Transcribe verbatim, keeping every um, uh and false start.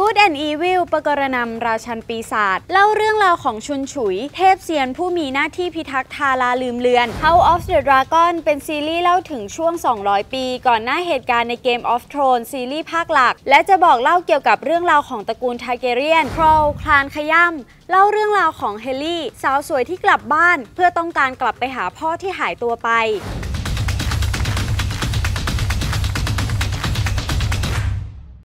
Good and Evil ปกรณำราชันปีศาจเล่าเรื่องราวของชุนฉุยเทพเซียนผู้มีหน้าที่พิทักษ์ทาราลืมเลือน House of the Dragon เป็นซีรีส์เล่าถึงช่วงสองร้อยปีก่อนหน้าเหตุการณ์ใน Game of Thrones ซีรีส์ภาคหลักและจะบอกเล่าเกี่ยวกับเรื่องราวของตระกูล Targaryen ครอลคลานขย่ำเล่าเรื่องราวของเฮลี่สาวสวยที่กลับบ้านเพื่อต้องการกลับไปหาพ่อที่หายตัวไป